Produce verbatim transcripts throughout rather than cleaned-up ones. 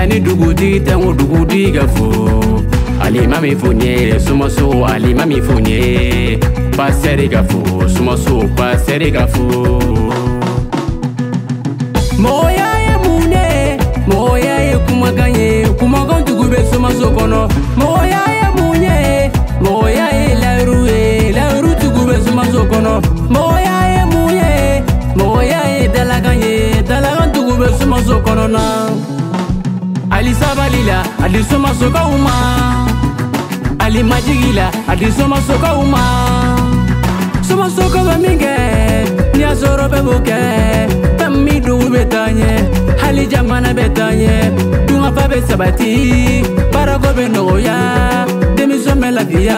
ni dugudi tango dugudi gafo ali mami fonye sumaso ali mami fonye passer gafo sumaso passer gafo moya ye mune moya ye kumaganye kumagon dugube sumaso kono moya ye mune moya ye la ruwe la ru dugube sumaso kono moya ye mune moya ye dalaganye dalagan dugube sumaso kono na Ali sabalila, ali soma soka uma Ali majigila, ali soma soka uma Soma soka ba minge, ni azoro be boke Tammi du betanye, hali jamana betanye Dunga fa be sabati, barago be noya Demi some la via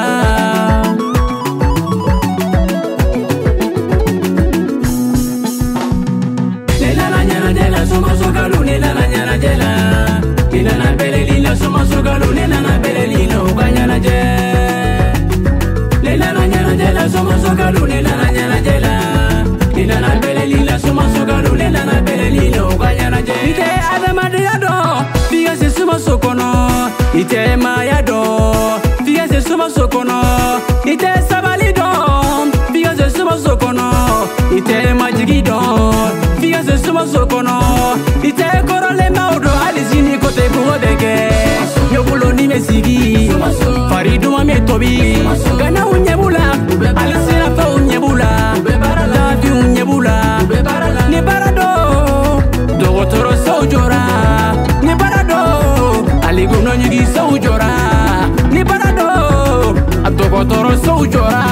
Lela la nyana jela, soma soka lu, lela la nyana jela Nina na bele lila soma sogalo nina na bele lila uganya na je Nina na nyana jela soma sogalo nina na nyana jela Nina na bele lila soma sogalo nina na bele lila uganya na je Ite adama de yado Figa se soma sokono Ite ma yado Figa se soma sokono Ite sabali do Figa se soma sokono Ite majigi do Figa se soma sokono Ite korole maudo alizini kote bugo dege Nyobulo ni mesigi Fariduma me tobi Gana unyebula Alisina fa unyebula Davi unyebula Ni barado Dogotoro saujora Ni barado Aliguno nyigi saujora Ni barado Dogotoro saujora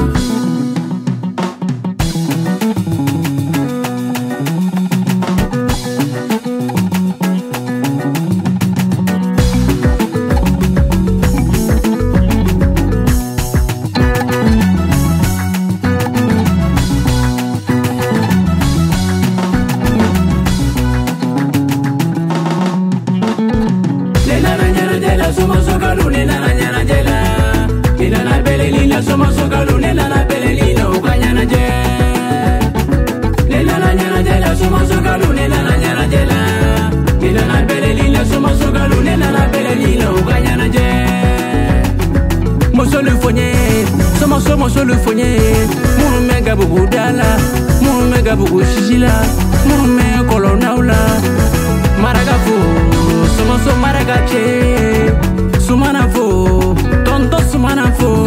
Soma sogalu nena na nyana jela Nina na bele lila soma sogalu nena na bele lila uganya na je Nena na nyana jela soma sogalu nena na nyana jela Nina na bele lila soma sogalu nena na bele lila uganya na je Moso le fonye Soma so moso le fonye Munu mega bugu dala Munu mega bugu shishila Munu me kolonaula Maragafu Soma so maragache Sumana fo, tonto sumana fo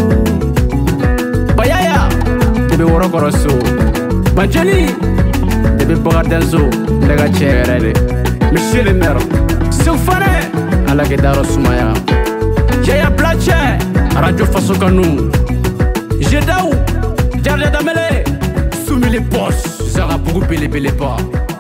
Bayaya, tebe woro koroso Banjeli, tebe bogardenzo Lega chere Monsieur le maire, Soufane Ala gedaro sumaya Jaya Blache, Radio Faso Kanou Jedaou, Jardia Damele Soumi les poches, Zara Bougou Bele Bele pas